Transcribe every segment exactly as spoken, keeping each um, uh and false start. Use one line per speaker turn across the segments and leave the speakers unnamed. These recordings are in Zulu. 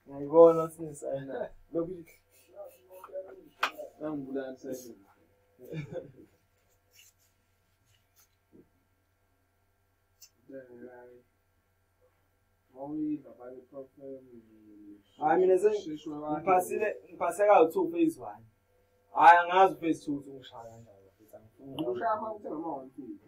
ngiyibona sinisayina lokuthi
ngibulani session Mawuyi ngabale problem
hayi mina sengiphasile ngiphaseka u2 phase one hayi angazi phase two ungishaya kanjalo phase angifuni
ushaya uma uthenga ama one fifty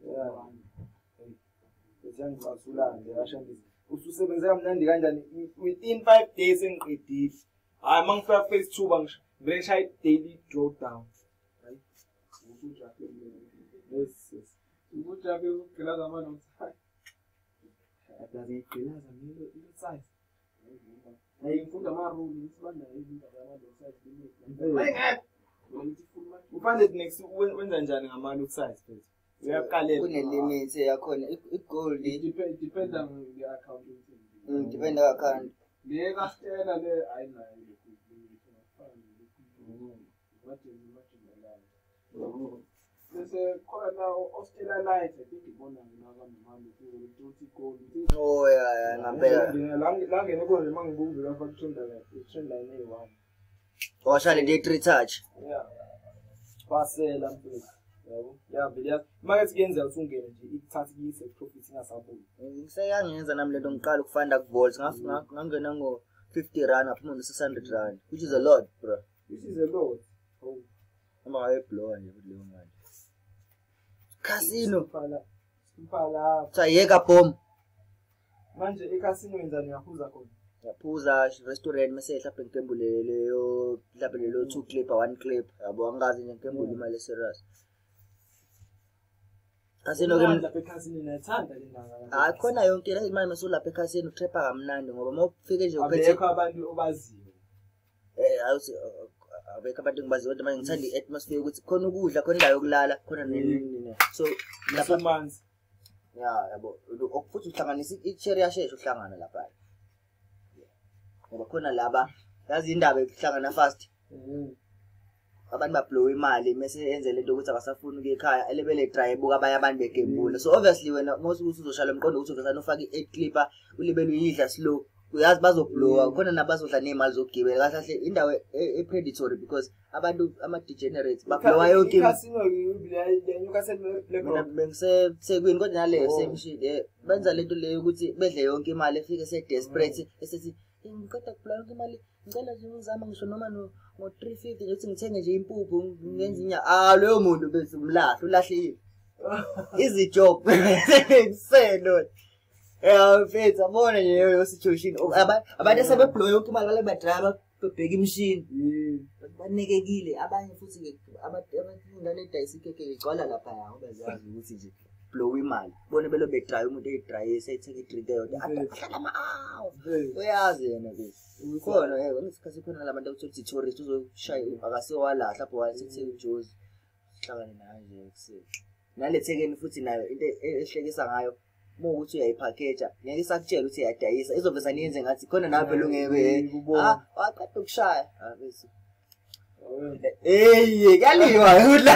ngiyangicasula nje ashandizi ususebenza kamnandi kanjani within five days engiqedile hayi mangifika phase two bangisha ngishaya daily drawdown hayi
usujaphele
yes yes
usujaphele ukugcina zamanje umthai
Adazigqilaza ngilo size.
Hayi ngifunda ama rule isibanda izindaba yama size
limit. Ayingekho. Ufanele next wenza njani ngama look size phela. Uyaqalela.
Kune limit yakhona igoal
depend depend on the account.
Mm depend on account.
Le ka stela le ayinayo le limit ngafana le. What is much in Bese khona Australia light I think ibona ngaka nomali ukuthi goal.
Oh yeah ngempela.
La ngene konje mangibuza la fa trend la trend line e one.
Washale le three touch.
Yeah. Pasela mfethu. Yabo. Yeah vele manje kuyenza ukuthi ungene nje ikuthatha kuyise profit ingasabuyi.
Ngiseyangenza nami lento ngiqala ukufanda ku volts ngangena ngo fifty rand aphuma no six hundred rand which is a lot bro.
Which is a lot. Oh.
Ama hayi blow nje kuleyo mali. Casino
Mphala. Mphala.
Sayeka bomb.
Manje eCasino wenza niyaphuza khona.
Yaphuza restaurant mase mhlawumbe ngikembule leyo mhlawumbe lelo two clip one clip yabo angazi nje ngikembule imali serious. Casino ke
lapha eCasino nathanda le ndanga.
Ah khona yonke le imali mase lapha eCasino trapper kamnandi ngoba mawufike nje
uphethe abekho abantu obaziyo.
Eh awusi abekho abantu ngibaziyo kodwa manje ngithanda iatmosphere ukuthi khona ukudla khona indawo yokulala khona nini so
lapha manzi.
Yeah yabo okufuthi uhlanganisa icherry yasheshe uhlangana lapha. Ngoba khona laba yazi indaba ekuhlangana fast.
Mhm.
Abantu ba blow imali mase yenze lento ukuthi abasafuni ukuya ekhaya elebele drive buka abanye abantu begembula. So obviously wena mose uzoshala umqondo ukuthi uvesana ufaka i-eight clipper ulibele uyidla slow uyazi bazoblowa khona nabazodla nemali zokugibela kahle kahle indawo e-predatory because abantu ama degenerates bablowa yonke
iCasino Newcastle Black
bengise sekwini kodwa nale same shit eh benza lento leyo ukuthi bedle yonke imali efike se desperate esethi ngicela ukublowa yonke imali ngicela nje uzama ngisho noma no ngo three fifty ngithi ngithenge nje impuphu ngenza inya ah leyo muntu bese umlahla ulahlile easy job seno eh mfethu abona nje leyo situation abantu sebeblow yonke imali bale badriver bebheka imishini banekekile abanye futhi ke abantu abafunda nedayisi keke igcwala lapha ngoba ziyazi ukuthi nje blow imali bone belo bedrive umuntu edrive esayitheka idrink eyodwa ahlala ma aw uyazi yena ke khona eh ngesikhathi khona labantu ukuthi tourist uzoshaya akasewalahla lapho wasethi uJozi sihlangane naye nje ekuseni nalethekeni futhi nayo into ehlekisa ngayo uma ukuthi uyayipackage ngeke isakutshela ukuthi iyadayisa izoveza niyenze ngathi khona nawe phela ungeke ah waqeda ukushaya ah bese hey kaliwa udla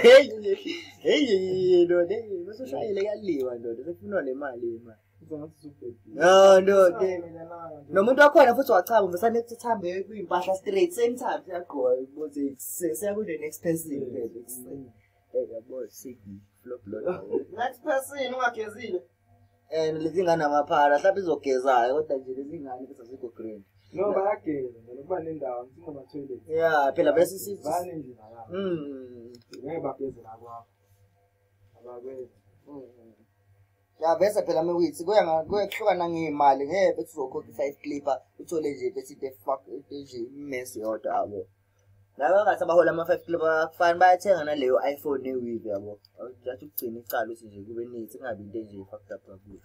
hey no hey usushayile kaliwa ndoda sefuna nemali imali no no nomuntu wakhona futhi wachaba mfana ethambe kuyimpahla straight same time yaqoqa ukuthi seya ku the next person phela eh yabo sigi flop lot
next person ungagezile
eh lezingane amaphara mhlawumbe izogezayo kodwa nje lezingane bese zikho green
no bayageza ngoba nendawo ngithina ama toilet
yeah phela bese sithi
bani nje la
mm
ngeke bageze la kwakho abakwenza
ya bese phela mewithi kuya kuyehlukana ngeimali ngeke bethi uzokhokha five clipper uthole nje bethi the fuck nje mess yodwa abo laba ngathi abahola ama five clipper kufana bayathenga naleyo iPhone eWivi yabo awujathi ukugcina icala ukuthi nje kube nithi kungabi into nje fucked up kakhulu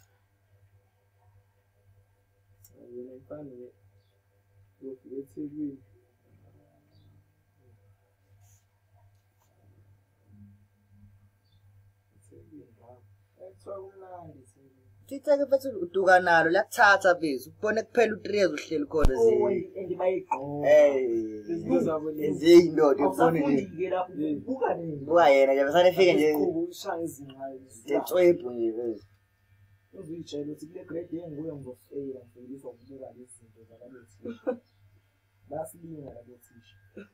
yena mfana yokuthi
Thitha ke uduka nalo lakuthatha bese ubone kuphela u three years uhleli khona
zi endibayigqoka
eh
lezizabo
lezi indoda ubone
nje lapho buka nini
buka yena nje besane fike nje
ukushaya izinqayi
etswebhu nje bese
uzuyitshela ukuthi kule grade enguye ngizofeyila ngifeyiswa ukubuka lezi zinto zabalothisha. Basilinga labo thisha.